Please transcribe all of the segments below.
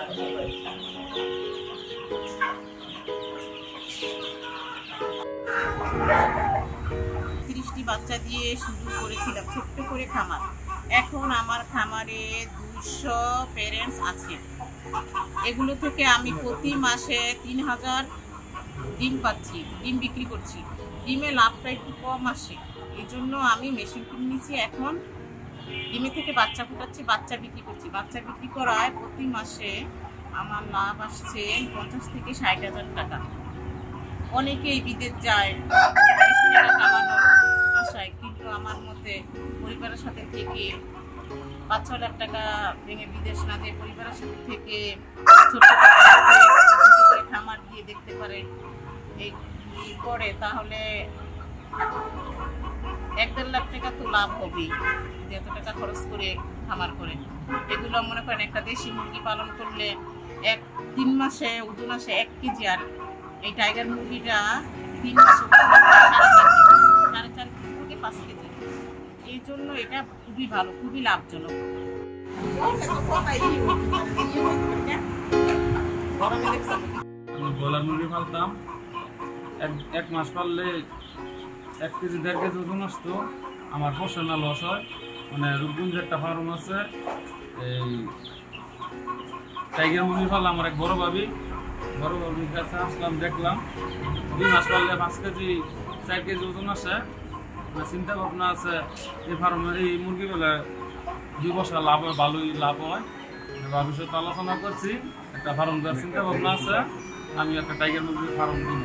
30টি বাচ্চা দিয়ে শুরু করেছিলাম ছোট্ট করে খামার। এখন আমার খামারে 200 প্যারেন্টস আছে। এগুলো থেকে আমি প্রতি মাসে 3000 ডিম পাচ্ছি, ডিম বিক্রি করছি। ডিমে লাভটা একটু কম আসে, এই জন্য আমি মেশিন কিনে নিয়েছি। এখন ডিমে থেকে বাচ্চা ফুটাচ্ছি, বাচ্চা বিক্রি করছি। বাচ্চা বিক্রি করায় প্রতি মাসে আমার লাভ আসছে 50 থেকে 60,000 টাকা। অনেকেই বিদেশ যায় বেশি টাকা কামানোর আশায়, কিন্তু আমার মতে পরিবারের সাথে থেকে 5-6 লাখ টাকা ভেঙে বিদেশ না দিয়ে পরিবারের সাথে থেকে ছোট করে খামার দিয়ে দেখতে পারে এই করে, তাহলে 1-1.5 লাখ টাকা তো লাভ হবেই। এত টাকা খরচ করে খামার করে, এগুলো মনে করেন একটা দেশি মুরগি পালন করলে 3 মাসে ওজন আসে 1 কেজি। আর এই টাইগার মুরগিটা 3 মাসে 4.5 কেজি থেকে 5 কেজি। এই জন্য এটা খুবই ভালো, খুবই লাভজনক। ব্রয়লার মুরগি পালতাম, এক মাস পাললে 1 কেজি 1.5 কেজি ওজন আসতো। আমার পয়সা না লস হয়। মানে রূপগঞ্জে একটা ফার্ম আছে, এই টাইগার মুরগি পাললে আমার এক বড় ভাবির কাছে আসলাম, দেখলাম 2 মাস পাললে 5 কেজি 4 কেজি ওজন আসে। চিন্তা ভাবনা আছে এই ফার্মের এই মুরগি বলে 2 বছর লাভ হয়, ভালোই লাভ হয়। ভাবির সাথে আলোচনা করছি, একটা ফার্ম দেওয়ার চিন্তা ভাবনা আছে। আমি একটা টাইগার মুরগির ফার্ম দিব।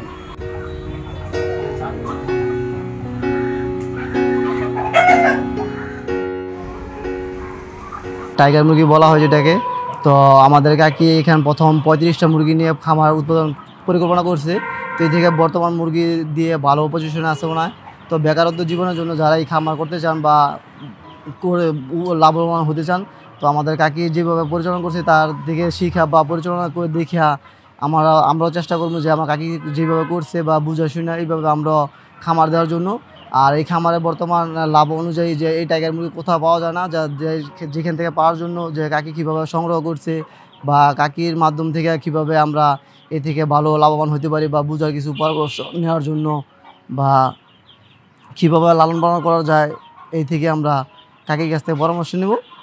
টাইগার মুরগি বলা হয় যেটাকে। তো আমাদের কাকি এখানে প্রথম 35টা মুরগি নিয়ে খামার উৎপাদন পরিকল্পনা করছে। তো এই থেকে বর্তমান মুরগি দিয়ে ভালো পজিশনে আছে মনে হয়। তো বেকারত্ব জীবনের জন্য যারা এই খামার করতে চান বা করে লাভবান হতে চান, তো আমাদের কাকি যেভাবে পরিচালনা করছে তার দিকে শিখা বা পরিচালনা করে দেখা আমরাও চেষ্টা করবো যে আমার কাকি যেভাবে করছে বা বুঝা শুনে এইভাবে আমরা খামার দেওয়ার জন্য। আর এই খামারে বর্তমান লাভ অনুযায়ী যে এই টাইগার মুরগি কোথাও পাওয়া যায় না, যেখান থেকে পাওয়ার জন্য যে কাকি কীভাবে সংগ্রহ করছে বা কাকির মাধ্যম থেকে কীভাবে আমরা এ থেকে ভালো লাভবান হতে পারি বা বুঝার কিছু পরামর্শ নেওয়ার জন্য বা কীভাবে লালন পালন করা যায়, এই থেকে আমরা কাকির কাছ থেকে পরামর্শ নেব।